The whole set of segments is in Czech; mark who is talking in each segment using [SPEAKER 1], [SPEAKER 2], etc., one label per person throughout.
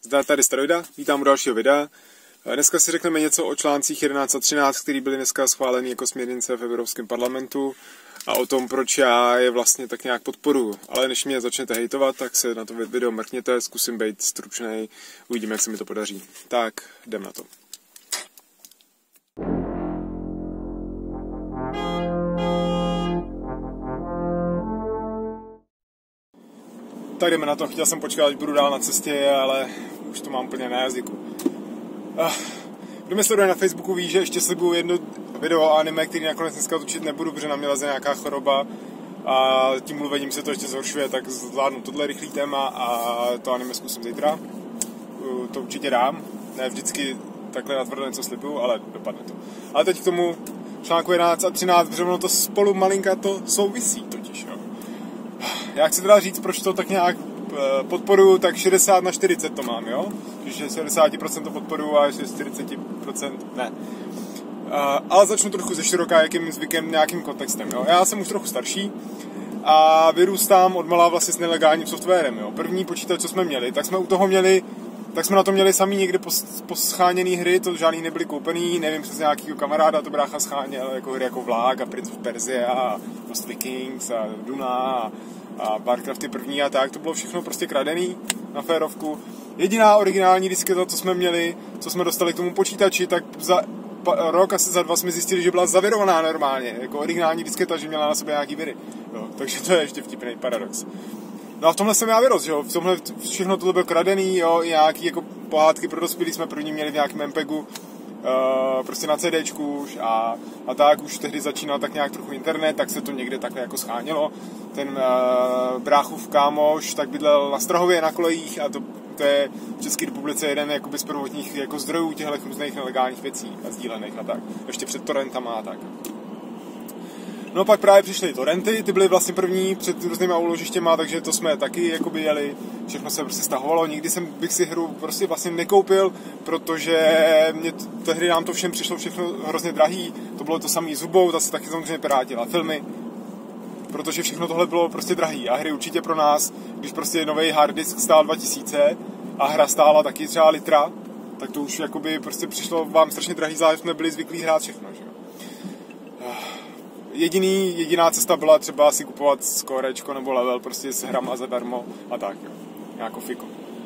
[SPEAKER 1] Zdar, tady Staroida, vítám u dalšího videa. Dneska si řekneme něco o článcích 11 a 13, který byly dneska schváleny jako směrnice v Evropském parlamentu a o tom, proč já je vlastně tak nějak podporuji. Ale než mě začnete hejtovat, tak se na to video mrkněte, zkusím být stručnej, uvidíme, jak se mi to podaří. Tak, jdem na to. Tak jdeme na to, chtěl jsem počkat, až budu dál na cestě, ale už to mám úplně na jazyku. Kdo mě sleduje na Facebooku ví, že ještě slibuju jedno video o anime, který nakonec dneska točit nebudu, protože na mě leze nějaká choroba a tím mluvením se to ještě zhoršuje, tak zvládnu tohle rychlý téma a to anime zkusím zítra. To určitě dám, ne vždycky takhle natvrdo něco slibuju, ale dopadne to. Ale teď k tomu článku 11 a 13, protože ono to spolu malinka to souvisí totiž, jo. Já chci teda říct, proč to tak nějak podporuju, tak 60/40 to mám, jo? Že 60% to podporuju a 40% ne. Ale začnu trochu ze široka, jakým zvykem, nějakým kontextem, jo? Já jsem už trochu starší a vyrůstám odmala vlastně s nelegálním softwarem, jo? První počítač, co jsme měli, tak jsme na to měli sami někde poscháněný hry, to žádný nebyly koupený, nevím, přes nějakýho kamaráda to brácha scháněl, jako hry jako Vlák a Prince of Persia a Lost Vikings a Duna a Warcrafty první a tak, to bylo všechno prostě kradený na férovku. Jediná originální disketa, co jsme měli, co jsme dostali k tomu počítači, tak za rok, asi za 2 jsme zjistili, že byla zavirovaná normálně, jako originální disketa, že měla na sobě nějaký viry. Jo, takže to je ještě vtipný paradox. No a v tomhle jsem já vyrost, jo, v tomhle všechno tohle bylo kradený, jo, i nějaký jako pohádky pro dospělí jsme první měli v nějakém MPEGu, prostě na CDčku už a tak už tehdy začínal tak nějak trochu internet, tak se to někde takhle jako schánělo. Ten bráchův kámoš tak bydlel na Strahově na kolejích a to je v České republice jeden jakoby z prvotních jako zdrojů těchto různých nelegálních věcí a sdílených a tak. Ještě před torrentama a tak. No pak právě přišly torrenty, ty byly vlastně první před různýma úložištěma, takže to jsme taky jakoby jeli, všechno se prostě stahovalo, nikdy bych si hru prostě vlastně nekoupil, protože tehdy nám to všem přišlo všechno hrozně drahý, to bylo to samý s hudbou, ta se taky samozřejmě pirátila, filmy, protože všechno tohle bylo prostě drahý a hry určitě pro nás, když prostě nový hard disk stál 2000 a hra stála taky třeba litra, tak to už jakoby prostě přišlo vám strašně drahý, zvlášť jsme byli zvyklí hrát všechno, že jo. Jediná cesta byla třeba si kupovat skorečko nebo level prostě s hrama zadarmo a tak, jo. Nějakou fiku.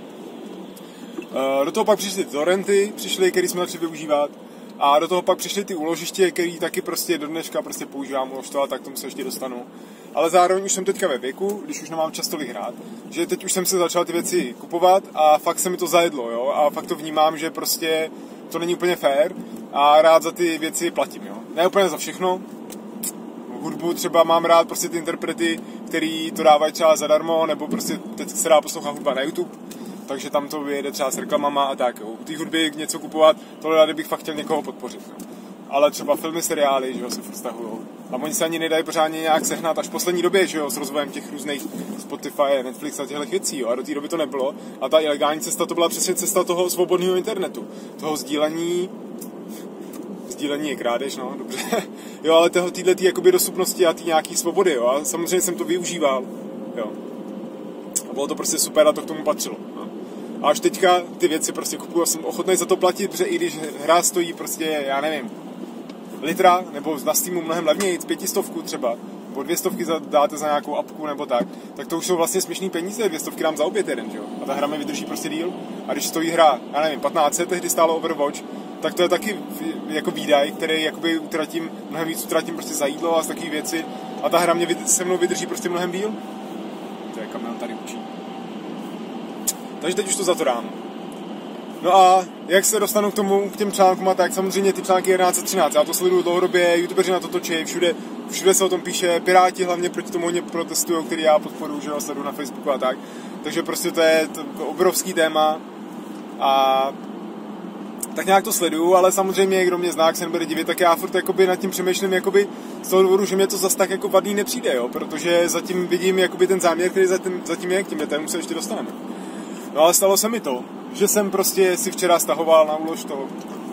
[SPEAKER 1] Do toho pak přišly torrenty, který jsme začali využívat a do toho pak přišly ty úložiště, který taky prostě do dneška prostě používám uložtovat, tak tomu se ještě dostanu. Ale zároveň už jsem teďka ve věku, když už nemám čas tolik hrát, že teď už jsem se začal ty věci kupovat a fakt se mi to zajedlo, jo. A fakt to vnímám, že prostě to není úplně fair a rád za ty věci platím, jo. Ne úplně za všechno. Hudbu třeba mám rád prostě ty interprety, který to dávají třeba zadarmo, nebo prostě teď se dá poslouchat hudba na YouTube, takže tam to vyjede třeba s reklamama a tak, jo. U té hudby něco kupovat, tohle rád bych fakt chtěl někoho podpořit, jo. Ale třeba filmy, seriály, že jo, se furt stahujou. A oni se ani nedají pořádně nějak sehnat až v poslední době, že jo, s rozvojem těch různých Spotify, Netflix a těchto věcí, jo. A do té doby to nebylo. A ta ilegální cesta to byla přesně cesta toho svobodného internetu, toho sdílení je krádež, no, dobře. Jo, ale téhletý jakoby dostupnosti a ty nějaký svobody, jo, a samozřejmě jsem to využíval, jo. A bylo to prostě super a to k tomu patřilo, no. A až teďka ty věci prostě kupuju a jsem ochotný za to platit, protože i když hra stojí prostě, já nevím, litra, nebo na Steamu mnohem levněji, 500 třeba, nebo 200 dáte za nějakou apku nebo tak to už jsou vlastně směšný peníze, 200 dám za oběd jeden, že jo. A ta hra mi vydrží prostě díl. A když stojí hra, já nevím, 15, tehdy stálo Overwatch, tak to je taky jako výdaj, který jakoby mnohem víc utratím prostě za jídlo a z takové věci. A ta hra se mnou vydrží prostě mnohem díl. To je kamion tady učí. Takže teď už to za to dám. No a jak se dostanu k těm článkům a tak, samozřejmě ty články 11 a 13. Já to sleduju dlouhodobě, youtubeři na to točí, všude se o tom píše, Piráti hlavně proti tomu hodně protestují, který já podporuji, že ho sleduju na Facebooku a tak. Takže prostě to je obrovský téma a tak nějak to sleduju, ale samozřejmě, kdo mě zná, jak se nebude divit, tak já furt jakoby nad tím přemýšlím jakoby z toho důvodu, že mě to zas tak jako vadný nepřijde, jo, protože zatím vidím jakoby ten záměr, který zatím je, k těm detailům se ještě dostaneme. No ale stalo se mi to, že jsem prostě si včera stahoval na úlož toho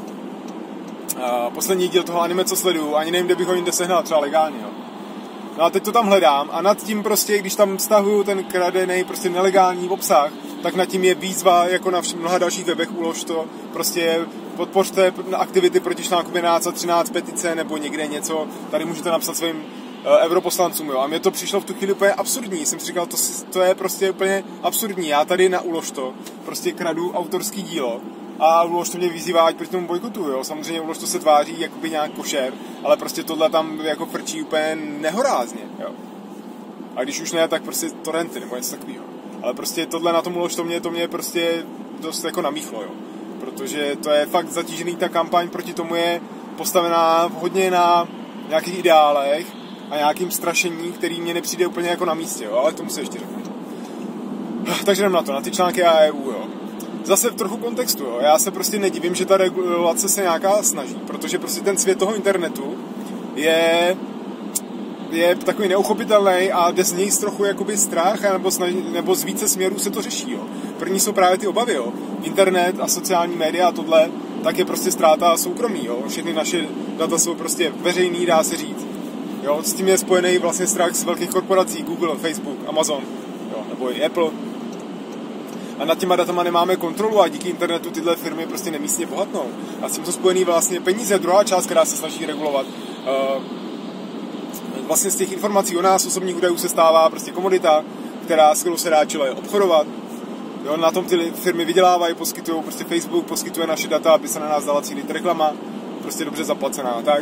[SPEAKER 1] poslední díl toho anime, co sleduju, ani nevím, kde bych ho jinde sehnal, třeba legálně, jo. No a teď to tam hledám a nad tím prostě, když tam stahuju ten kradený, prostě nelegální obsah, tak nad tím je výzva, jako na mnoha dalších webech, ulož to, prostě podpořte aktivity proti článku 11 a 13 petice nebo někde něco, tady můžete napsat svým europoslancům, jo. A mně to přišlo v tu chvíli úplně absurdní, jsem si říkal, to je prostě úplně absurdní, já tady na Ulož to prostě kradu autorský dílo a Ulož to mě vyzývá, ať proti tomu bojkotu, jo. Samozřejmě Ulož to se tváří jakoby nějak košer, ale prostě tohle tam jako frčí úplně nehorázně, jo. A když už ne, tak prostě torrenty nebo něco takového. Ale prostě tohle na tom Ulož to mě prostě dost jako namíchlo, jo. Protože to je fakt zatížený, ta kampaň proti tomu je postavená hodně na nějakých ideálech a nějakým strašení, který mě nepřijde úplně jako na místě, jo, ale k tomu se ještě řeknu. Takže jdem na to, na ty články a EU, jo. Zase v trochu kontextu, jo. Já se prostě nedivím, že ta regulace se nějaká snaží, protože prostě ten svět toho internetu je takový neuchopitelný a jde z něj trochu jakoby strach, nebo z více směrů se to řeší, jo. První jsou právě ty obavy, jo. Internet a sociální média a tohle, tak je prostě ztráta soukromí, jo. Všechny naše data jsou prostě veřejný, dá se říct. Jo, s tím je spojený vlastně strach z velkých korporací, Google, Facebook, Amazon, jo, nebo i Apple. A nad těma datama nemáme kontrolu a díky internetu tyhle firmy prostě nemístně bohatnou. A s tím jsou spojený vlastně peníze, druhá část, která se snaží regulovat. Vlastně z těch informací o nás, osobních údajů, se stává prostě komodita, s kterou se dá čile obchodovat. Jo, na tom ty firmy vydělávají, poskytují, prostě Facebook poskytuje naše data, aby se na nás dala cílit reklama, prostě dobře zaplacená, tak.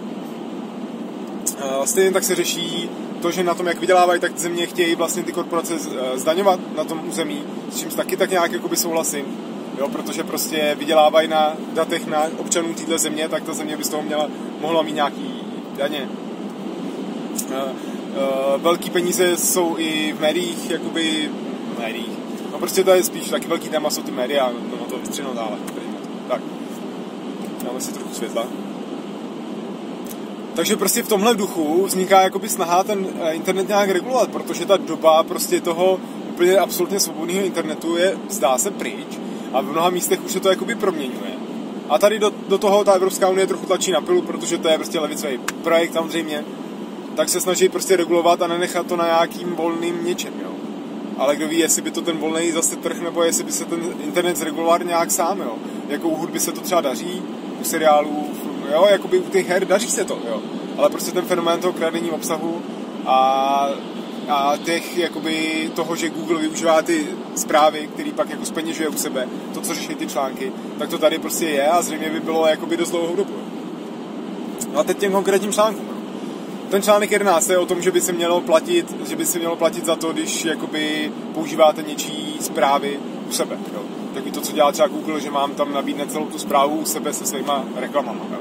[SPEAKER 1] Stejně tak se řeší to, že na tom, jak vydělávají, tak země chtějí vlastně ty korporace zdaňovat na tom území, s čím taky tak nějak jakoby souhlasím, jo, protože prostě vydělávají na datech na občanů této země, tak ta země by z toho mohla mít nějaký daně. Velký peníze jsou i v médiích, jakoby no prostě to je spíš taky velký téma, jsou ty média, no to vystřihnu dále. Tak, dáme si trochu světla. Takže prostě v tomhle duchu vzniká jakoby snaha ten internet nějak regulovat, protože ta doba prostě toho úplně absolutně svobodného internetu je, zdá se, pryč a v mnoha místech už se to jakoby proměňuje. A tady do toho ta Evropská unie trochu tlačí na pilu, protože to je prostě levicový projekt samozřejmě, tak se snaží prostě regulovat a nenechat to na nějakým volným něčem, jo. Ale kdo ví, jestli by to ten volný zase trh, nebo jestli by se ten internet zreguloval nějak sám, jo. Jako u hudby se to třeba daří, u seriálů, jo, jakoby u těch her daří se to, jo. Ale prostě ten fenomén toho kradení obsahu a těch, jakoby toho, že Google využívá ty zprávy, který pak jako zpeněžuje u sebe, to, co řeší ty články, tak to tady prostě je a zřejmě by bylo jakoby dost dlouhou dobu. No a teď těm konkrétním článkům. Ten článek 11 je o tom, že by se mělo platit za to, když jakoby používáte něčí zprávy u sebe, jo. Takový to, co dělá třeba Google, že mám tam nabídne celou tu zprávu u sebe se svýma reklamama, jo.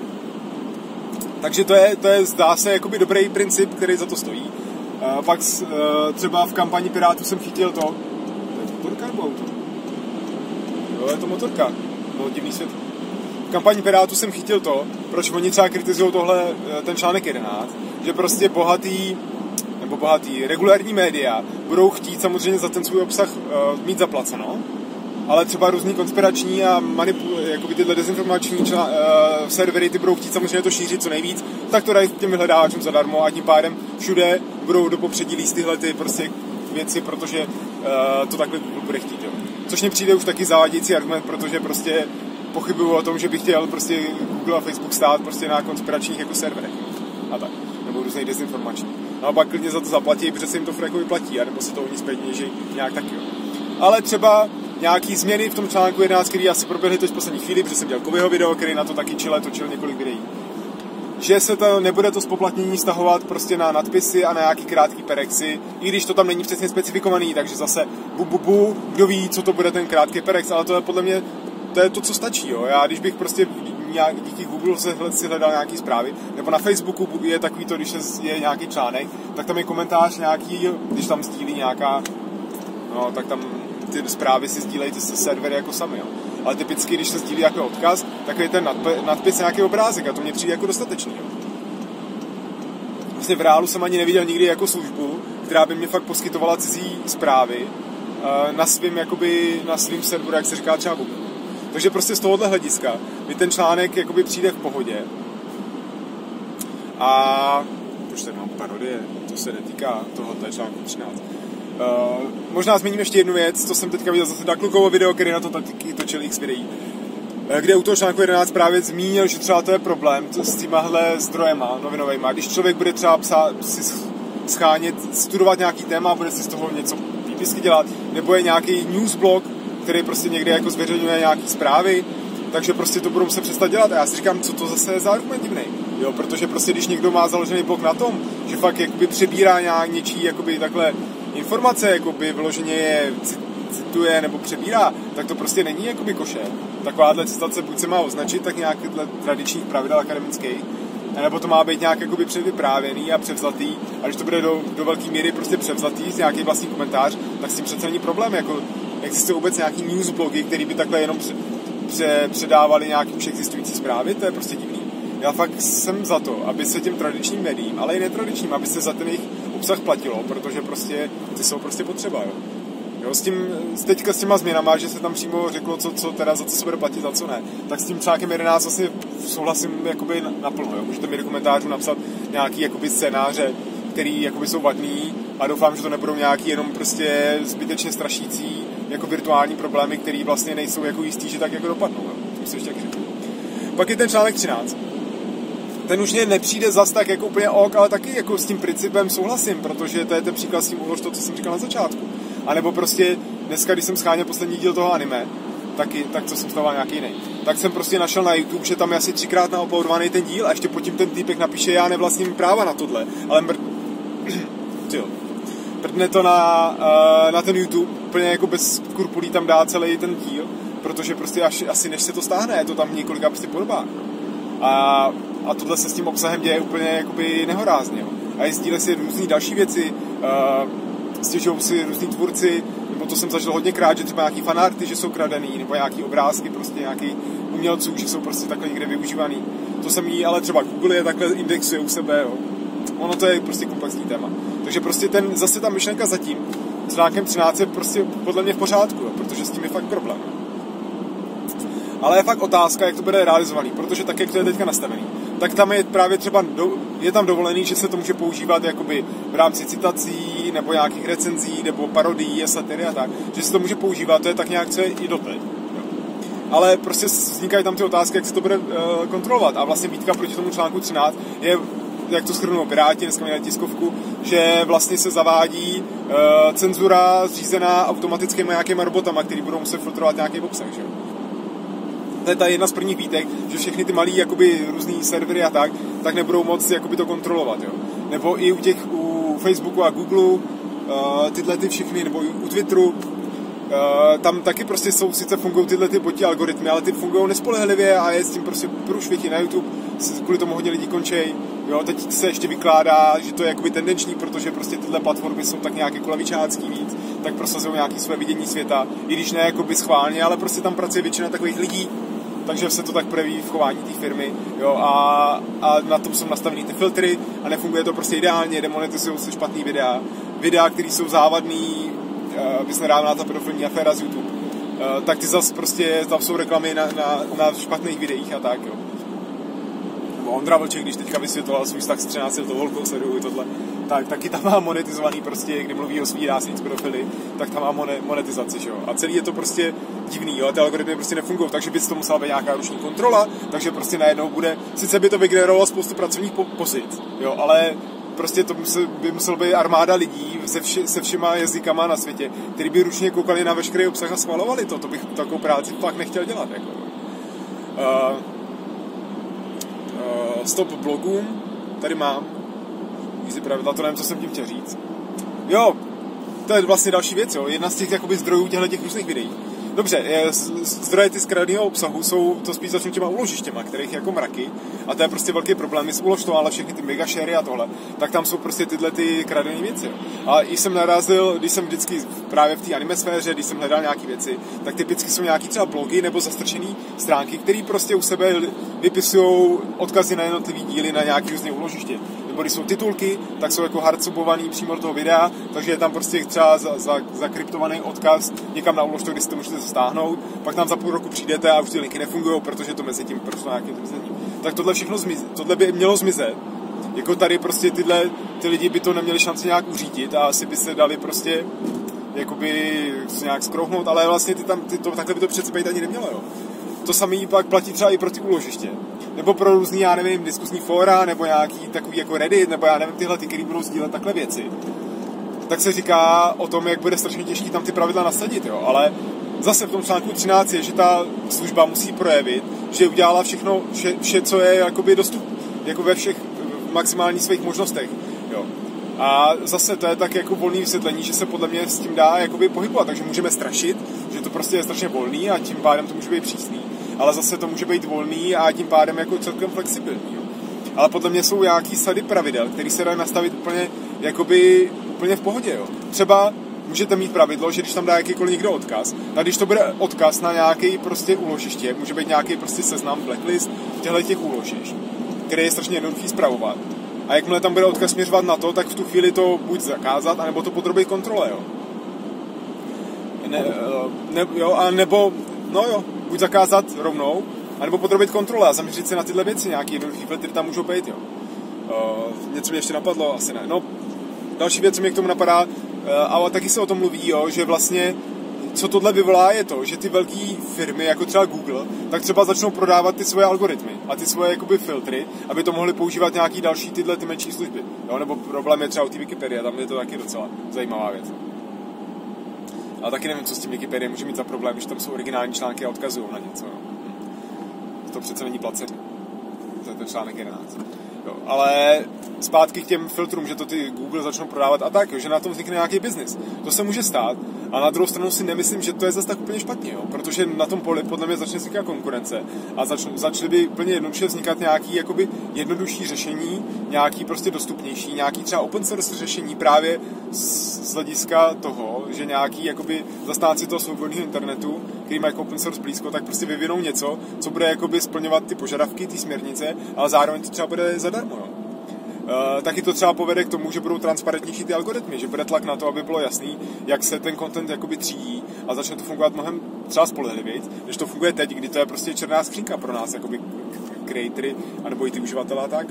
[SPEAKER 1] Takže to je zdá se, jakoby dobrý princip, který za to stojí. Pak třeba v kampani Pirátů jsem chytil to je motorka nebo auto? Jo, je to motorka. Bylo divný svět. V kampani Pirátů jsem chytil to, proč oni třeba kritizují ten článek 11, že prostě bohatý regulární média budou chtít samozřejmě za ten svůj obsah mít zaplaceno, ale třeba různý konspirační a jakoby tyhle dezinformační servery ty budou chtít samozřejmě to šířit co nejvíc, tak to dají těm vyhledávačům zadarmo a tím pádem všude budou do popředí líst tyhle ty prostě věci, protože to takhle Google bude chtít, jo. Což mě přijde už taky zavádějící argument, protože prostě pochybuju o tom, že bych chtěl prostě Google a Facebook stát prostě na konspiračních jako serverech a tak, nebo různých dezinformačních. No a pak klidně za to zaplatí, protože se jim to jako vyplatí, anebo se to oni zpětněží nějak taky, jo. Ale třeba nějaký změny v tom článku 11, který asi proběhly teď v poslední chvíli, protože jsem dělal Kovyho video, který na to taky točil několik videí. Že se nebude to zpoplatnění stahovat prostě na nadpisy a na nějaký krátký perexy, i když to tam není přesně specifikovaný, takže zase kdo ví, co to bude ten krátký perex, ale to je podle mě to je to, co stačí, jo. Já když bych prostě díky Google si hledal nějaký zprávy, nebo na Facebooku je takový to, když je nějaký článek, tak tam je komentář nějaký, když tam sdílí nějaká, no, tak tam ty zprávy si sdílejí ty servery jako sami, jo. Ale typicky, když se sdílí nějaký odkaz, tak je ten nadpis nějaký obrázek a to mě přijde jako dostatečný, jo. Vlastně v reálu jsem ani neviděl nikdy jako službu, která by mě fakt poskytovala cizí zprávy na svým serveru, jak se říká třeba Google. Takže prostě z tohohle hlediska mi ten článek jakoby přijde v pohodě. A už tady mám parodie, to se netýká tohoto článku 13. Možná zmíním ještě jednu věc, co jsem teďka viděl zase Daklukovo video, který na to taky točil x videí, kde u toho článku 11 právě zmínil, že třeba to je problém s těmahle zdrojema novinovejma. Když člověk bude třeba si schánět, studovat nějaký téma a bude si z toho něco výpisky dělat, nebo je nějaký newsblog, který prostě někde jako zveřejňuje nějaký zprávy, takže prostě to budou se přestat dělat. A já si říkám, co to zase je za argument divnej. Jo, protože prostě když někdo má založený blog na tom, že fakt jakoby přebírá něčí jakoby takhle informace, jakoby vyloženě je cituje nebo přebírá, tak to prostě není jakoby košer. Takováhle citace buď se má označit tak nějak tradičních pravidel akademických, nebo to má být nějak jakoby předvyprávěný a převzatý, a když to bude do velké míry prostě převzatý z nějaký vlastní komentář, tak s tím přece není problém. Jako existují vůbec nějaký newsblogy, který by takhle jenom předávali nějaký už existující zprávy, to je prostě divný. Já fakt jsem za to, aby se těm tradičním médiím, ale i netradičním, aby se za ten jejich obsah platilo, protože prostě ty jsou prostě potřeba, jo. Jo, teďka s těma změnama, že se tam přímo řeklo, co teda za co se bude platit, za co ne, tak s tím článkem 11 vlastně souhlasím jakoby naplno, jo. Můžete mi do komentářů napsat nějaký jakoby scénáře, který jakoby jsou vadný, a doufám, že to nebudou nějaký jenom prostě zbytečně strašící jako virtuální problémy, které vlastně nejsou jako jistý, že tak jako dopadnou, jo. Tím se ještě taky řeknu. Pak je ten článek 13. Ten už mě nepřijde zas tak jako úplně ok, ale taky jako s tím principem souhlasím, protože to je ten příklad s tím ulož to, co jsem říkal na začátku. A nebo prostě dneska, když jsem scháněl poslední díl toho anime, tak co jsem stával nějaký jiný, tak jsem prostě našel na YouTube, že tam je asi 3krát nauploadovaný ten díl a ještě pod tím ten týpek napíše, já nevlastním práva na tohle, ale prdne to na ten YouTube, úplně jako bez skrupulí tam dá celý ten díl, protože prostě asi než se to stáhne, je to tam několika prostě podobách. A tohle se s tím obsahem děje úplně jakoby nehorázně. Jo. A sdílí si různý další věci, stěžují si různý tvůrci, nebo to jsem zažil hodněkrát, že třeba nějaký fanarty, že jsou kradený, nebo nějaký obrázky prostě nějaký umělců, že jsou prostě takhle někde využívaný. To samý, ale třeba Google je takhle indexuje u sebe, jo. Ono to je prostě komplexní téma. Takže prostě zase ta myšlenka zatím s článkem 13 je prostě podle mě v pořádku, jo, protože s tím je fakt problém. Ale je fakt otázka, jak to bude realizovaný, protože tak, jak to je teďka nastavený, tak tam je právě třeba, je tam dovolený, že se to může používat jakoby v rámci citací, nebo nějakých recenzí, nebo parodií, satiry a tak, že se to může používat, to je tak nějak, co je i doteď. Ale prostě vznikají tam ty otázky, jak se to bude kontrolovat. A vlastně výtka proti tomu článku 13 je, jak to shrnulo Piráti, dneska měli tiskovku, že vlastně se zavádí cenzura zřízená automatickými nějakýma robotama, který budou muset filtrovat nějaký obsah, že jo. To je ta jedna z prvních výtek, že všechny ty malý jakoby různý servery a tak nebudou moc jakoby to kontrolovat, jo. Nebo i u Facebooku a Google tyhle ty všechny, nebo i u Twitteru, tam taky prostě sice fungují tyhle ty botí algoritmy, ale ty fungují nespolehlivě a je s tím prostě průšvití na YouTube, kvůli tomu hodně lidí končej. Jo, teď se ještě vykládá, že to je jakoby tendenční, protože prostě tyhle platformy jsou tak nějaké kolavičácký víc, tak prosazují nějaké své vidění světa, i když ne jakoby schválně, ale prostě tam pracuje většina takových lidí, takže se to tak projeví v chování té firmy, jo, a na tom jsou nastavený ty filtry a nefunguje to prostě ideálně, demonetizují se špatný videa, které jsou závadný, bys nedávná ta pedofilní aféra z YouTube, tak ty zase prostě, tam jsou reklamy na špatných videích a tak, jo. Ondra Vlček, když teďka vysvětloval svůj vztah s 13 letou holkou, sleduju tohle, tak taky tam má monetizovaný prostě, kdy mluví o svý dásnic pedofily, tak tam má monetizaci, že jo. A celý je to prostě divný, jo, a ty algoritmy prostě nefungují, takže by to musela být nějaká ruční kontrola, takže prostě najednou sice by to vygenerovalo spoustu pracovních pozic, jo, ale prostě to by muselo být armáda lidí se všema jazykama na světě, který by ručně koukali na veškerý obsah a schvalovali to bych takovou práci fakt nechtěl dělat, jako. Stop blogům, tady mám easy pravidla, to nevím, co jsem tím chtěl říct. Jo, to je vlastně další věc, jo, jedna z těch jakoby zdrojů těch různých videí. Dobře, zdroje ty z kradeného obsahu jsou to spíš začnu těma úložištěma, kterých je jako mraky, a to je prostě velký problém. My jsme ale všechny ty megashary a tohle, tak tam jsou prostě tyhle ty kradené věci. Jo. A i jsem narazil, když jsem vždycky právě v té anime sféře, když jsem hledal nějaké věci, tak typicky jsou nějaký třeba blogy nebo zastrčené stránky, které prostě u sebe vypisují odkazy na jednotlivý díly na nějaké různé úložiště. Nebo když jsou titulky, tak jsou jako hardsobovaný přímo do toho videa, takže je tam prostě třeba zakryptovaný odkaz někam na úložku, kde si to můžete stáhnout, pak tam za půl roku přijdete a už ty linky nefungují, protože to mezi tím prostě nějakým zmizením. Tak tohle všechno tohle by mělo zmizet jako tady prostě ty lidi by to neměli šanci nějak uřídit a asi by se dali prostě jakoby nějak skrouhnout, ale vlastně takhle by to přece být ani nemělo, jo. To samý pak platí třeba i pro ty úložiště. Nebo pro různý, já nevím, diskusní fóra, nebo nějaký takový jako Reddit, nebo já nevím, tyhle, který budou sdílet takhle věci. Tak se říká o tom, jak bude strašně těžký tam ty pravidla nasadit, jo. Ale zase v tom článku 13 je, že ta služba musí projevit, že udělala vše, co je jakoby dostupné, jako ve všech maximálních svých možnostech, jo. A zase to je tak jako volný vysvětlení, že se podle mě s tím dá jakoby pohybovat, takže můžeme strašit, že to prostě je strašně volný a tím pádem to může být přísný, ale zase to může být volný a tím pádem jako celkem flexibilní, jo. Ale podle mě jsou nějaký sady pravidel, které se dají nastavit úplně v pohodě, jo. Třeba můžete mít pravidlo, že když tam dá jakýkoliv někdo odkaz, tak když to bude odkaz na nějaký prostě úložiště, může být nějaký prostě seznam, blacklist těch úložišť, který je strašně jednoduchý spravovat. A jakmile tam bude odkaz směřovat na to, tak v tu chvíli to buď zakázat, anebo to podrobit kontrole, jo. Buď zakázat rovnou, anebo podrobit kontrole a zaměřit se na tyhle věci, nějaký jednoduchý filtry tam můžou být, jo. Něco mě ještě napadlo, asi ne. No, další věc, co mě k tomu napadá, ale taky se o tom mluví, jo, že vlastně co tohle vyvolá je to, že ty velké firmy, jako třeba Google, tak třeba začnou prodávat ty svoje algoritmy a ty svoje jakoby filtry, aby to mohli používat nějaký další ty menší služby. Jo, nebo problém je třeba u té Wikipedie, tam je to taky docela zajímavá věc. Ale taky nevím, co s tím Wikipedie může mít za problém, když tam jsou originální články a odkazují na něco. Jo. To přece není placený. To je ten článek 11. Jo, ale zpátky k těm filtrům, že to ty Google začnou prodávat a tak, jo, že na tom vznikne nějaký biznis. To se může stát, a na druhou stranu si nemyslím, že to je zase tak úplně špatně, jo, protože na tom poli podle mě začne vznikat konkurence a začaly by úplně jednoduše vznikat nějaký jakoby jednodušší řešení, nějaký prostě dostupnější, nějaký třeba open source řešení právě z hlediska toho, že nějaký jakoby zastánci toho svobodného internetu, který má jako open source blízko, tak prostě vyvinou něco, co bude jakoby splňovat ty požadavky, ty směrnice, ale zároveň to třeba bude zadarmo, jo. Taky to třeba povede k tomu, že budou transparentnější ty algoritmy, že bude tlak na to, aby bylo jasný, jak se ten content jakoby třídí a začne to fungovat mnohem třeba spolehlivěji, než to funguje teď, kdy to je prostě černá skřínka pro nás, jakoby creatory, anebo i ty uživatelé a tak.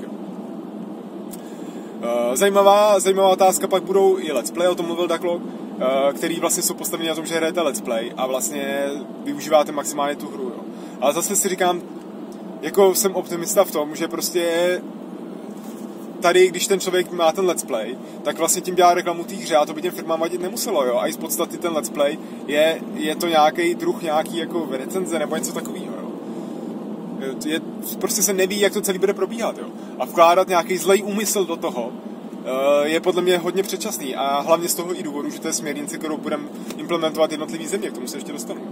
[SPEAKER 1] Zajímavá otázka pak budou i let's play, o tom mluvil Daklog, který vlastně jsou postaveni na tom, že hrajete let's play a vlastně využíváte maximálně tu hru, jo. Ale zase si říkám, jako jsem optimista v tom, že prostě tady, když ten člověk má ten let's play, tak vlastně tím dělá reklamu té hře a to by těm firmám vadit nemuselo, jo. A i z podstaty ten let's play je to nějaký druh nějaký jako recenze nebo něco takového, jo. Prostě se neví, jak to celý bude probíhat, jo. A vkládat nějaký zlej úmysl do toho je podle mě hodně předčasný a hlavně z toho i důvodu, že to je směrnice, kterou budeme implementovat jednotlivý země, k tomu se ještě dostanu.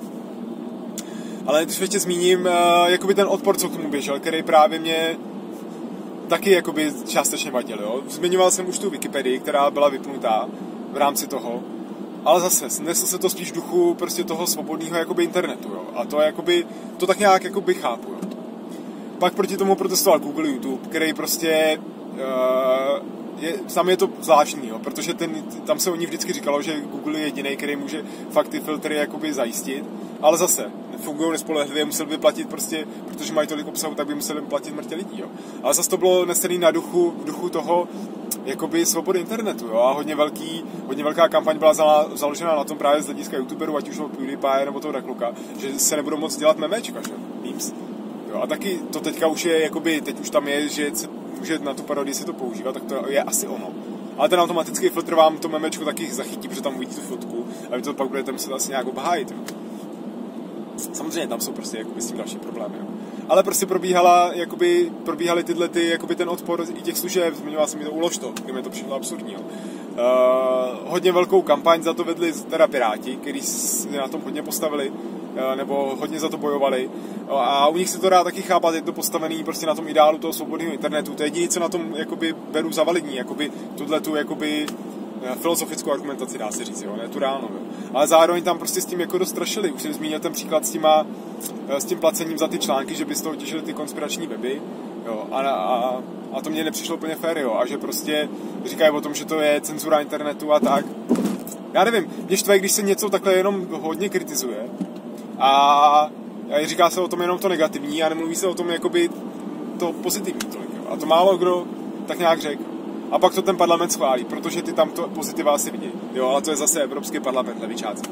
[SPEAKER 1] Ale když ještě zmíním jakoby ten odpor, co k tomu běžel, který právě mě taky jakoby částečně vadil, jo. Zmiňoval jsem už tu Wikipedii, která byla vypnutá v rámci toho, ale zase nesl se to spíš v duchu prostě toho svobodného jakoby internetu, jo. A to jakoby, to tak nějak jakoby chápu, jo. Pak proti tomu protestoval Google, YouTube, který prostě tam je to zvláštní, jo, protože tam se o ní vždycky říkalo, že Google je jediný, který může fakt ty filtry jakoby zajistit, ale zase fungují nespolehlivě, museli by platit prostě, protože mají tolik obsahu, tak by museli platit mrtě lidí, jo. Ale zase to bylo nesený v duchu toho jakoby svobody internetu, jo, a hodně velká kampaň byla založena na tom právě z hlediska youtuberů, ať už toho PewDiePie nebo toho Dakloka, že se nebudou moc dělat memečka, že? Memes. Jo, a taky to teďka už je jakoby, teď už tam je, že může na tu parodii se to používat, tak to je asi ono. Ale ten automatický filtr vám to memečko taky zachytí, protože tam uvidíte tu fotku a vy to pak budete muset asi nějak obhájit, jo. Samozřejmě tam jsou prostě jakoby s tím další problémy, jo. Ale prostě probíhaly tyhle jakoby ten odpor i těch služeb, zmiňoval jsem mi to Ulož to, kdy mi to přišlo absurdní, jo. Hodně velkou kampaň za to vedli teda Piráti, kteří na tom hodně postavili, nebo hodně za to bojovali. A u nich se to dá taky chápat, je to postavený prostě na tom ideálu toho svobodného internetu. To je jediné, co na tom jakoby beru za validní, jakoby tuhletu jakoby filozofickou argumentaci, dá se říct, jo, ne tu reálnou, jo. Ale zároveň tam prostě s tím jako dost strašili. Už jsem zmínil ten příklad s tím placením za ty články, že by z toho těžily ty konspirační weby, jo, a to mně nepřišlo úplně fér, jo, a že prostě říkají o tom, že to je cenzura internetu a tak. Já nevím, mě štve, když se něco takhle jenom hodně kritizuje a říká se o tom jenom to negativní a nemluví se o tom jakoby to pozitivní tolik, jo. A to málo kdo tak nějak řekl. A pak to ten parlament schválí, protože ty tam to pozitiva asi vidí. Jo, ale to je zase Evropský parlament, levičáci.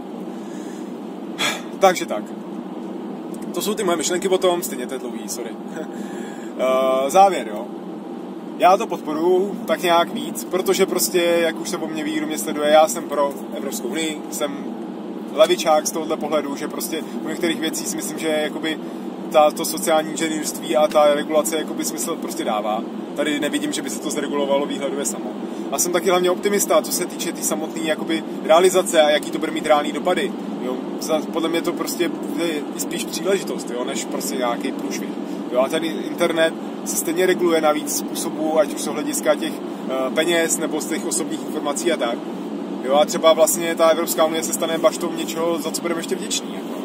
[SPEAKER 1] Takže tak. To jsou ty moje myšlenky o tom, stejně to je dlouhý, sorry. Závěr, jo. Já to podporuji tak nějak víc, protože prostě, jak už se o mě ví, kdo mě sleduje, já jsem pro Evropskou unii, jsem levičák z tohohle pohledu, že prostě u některých věcí si myslím, že jakoby to sociální inženýrství a ta regulace jakoby smysl prostě dává. Tady nevidím, že by se to zregulovalo výhledově samo. A jsem taky hlavně optimista, co se týče té samotné jakoby realizace a jaký to bude mít reální dopady. Jo, podle mě to prostě je spíš příležitost, jo, než prostě nějaký průšvih. Jo, a tady internet se stejně reguluje na víc způsobů, ať už jsou hlediska těch peněz nebo z těch osobních informací a tak. Jo, a třeba vlastně ta Evropská unie se stane baštou něčeho, za co budeme ještě vděční. Jako.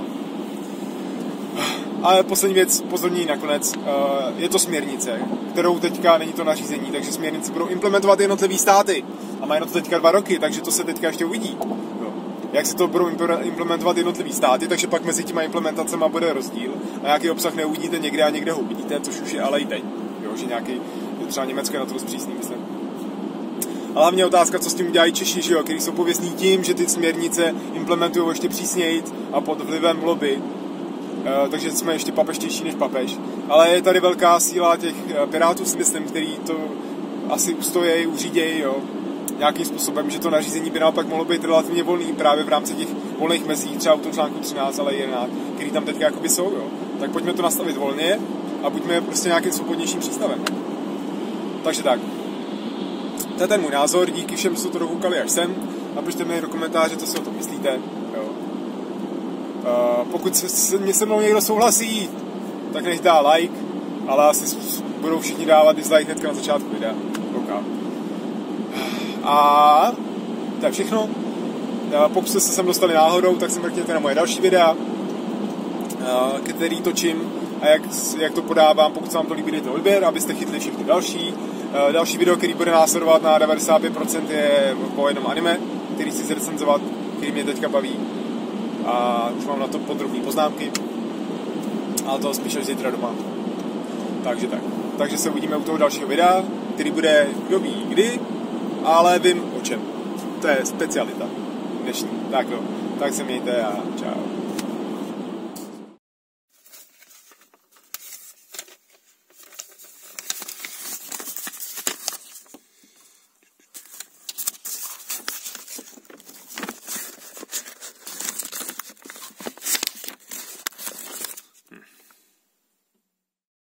[SPEAKER 1] A poslední věc, pozorní nakonec, je to směrnice, kterou teďka, není to nařízení, takže směrnice budou implementovat jednotlivý státy. A mají na to teďka 2 roky, takže to se teďka ještě uvidí. Jo. Jak se to budou implementovat jednotlivý státy, takže pak mezi těma implementacemi bude rozdíl. A nějaký obsah neuvidíte někde a někde ho uvidíte, což už je ale i teď. Jo, že nějaký, třeba Německo je na to dost přísný, myslím. A hlavně otázka, co s tím udělají Češi, že jo, který jsou pověstní tím, že ty směrnice implementují ještě přísněji a pod vlivem lobby. Takže jsme ještě papeštější než papež. Ale je tady velká síla těch pirátů, si myslím, který to asi ustojí, uřídějí, jo, nějakým způsobem, že to nařízení by naopak mohlo být relativně volný právě v rámci těch volných mezí, třeba u toho článku 13, ale 11, který tam teďka jakoby jsou, jo. Tak pojďme to nastavit volně a buďme prostě nějakým svobodnějším přístavem. Takže tak. To je ten můj názor, díky všem, co to dokoukali až sem. Napište mi do komentáře, co si o tom myslíte. Jo. Pokud se mnou někdo souhlasí, tak nech dá like, ale asi budou všichni dávat dislike hnedka na začátku videa. Koukám. A to je všechno. Pokud jste se sem dostali náhodou, tak se mrkněte na moje další videa, který točím a jak to podávám. Pokud se vám to líbí, dejte odběr, abyste chytli všechny další. Další video, který bude následovat na 95%, je po jednom anime, který chci zrecenzovat, který mě teďka baví. A už mám na to podrobné poznámky. Ale to spíš až zítra doma. Takže tak. Takže se uvidíme u toho dalšího videa, který bude kdo ví kdy, ale vím o čem. To je specialita dnešní. Tak jo. Tak se mějte a čau.